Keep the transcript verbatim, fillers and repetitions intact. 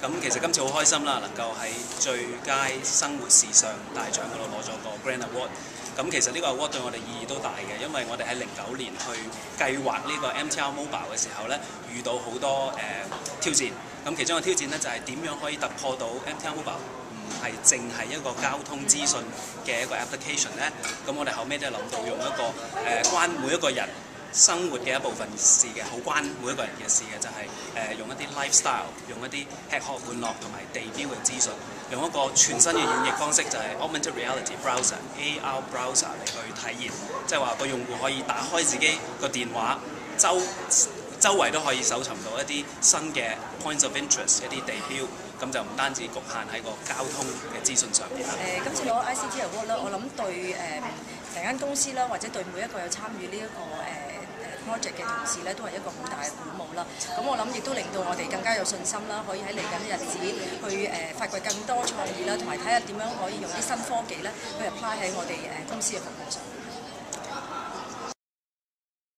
咁其實今次好開心啦，能夠喺最佳生活時尚大獎嗰度攞咗個 Grand Award。咁其實呢個 award 對我哋意義都大嘅，因為我哋喺零九年去計劃呢個 M T R Mobile 嘅時候咧，遇到好多誒、呃、挑戰。咁其中嘅挑戰咧就係、是、點樣可以突破到 M T R Mobile 唔係淨係一個交通資訊嘅一個 application 咧。咁我哋後尾都係諗到用一個誒、呃、關每一個人生活嘅一部分事嘅，好關每一個人嘅事嘅，就係、是、誒、呃、用一啲 lifestyle， 用一啲吃喝玩樂同埋地標嘅資訊，用一個全新嘅演繹方式，就係 augmented reality browser（A R browser） 嚟去體驗，即係話個用戶可以打開自己個電話，周周圍都可以搜尋到一啲新嘅 points of interest， 一啲地標，咁就唔單止局限喺個交通嘅資訊上面啦。 誒、呃，今次攞 I C T Award 咧，我諗對誒成間公司啦，或者對每一個有參與呢、這、一個誒。呃 project 嘅同事咧，都係一個好大嘅鼓舞啦。咁我諗亦都令到我哋更加有信心啦，可以喺嚟緊嘅日子去誒、呃、發掘更多創意啦，同埋睇下點樣可以用啲新科技咧去 apply 喺我哋誒公司嘅服務上。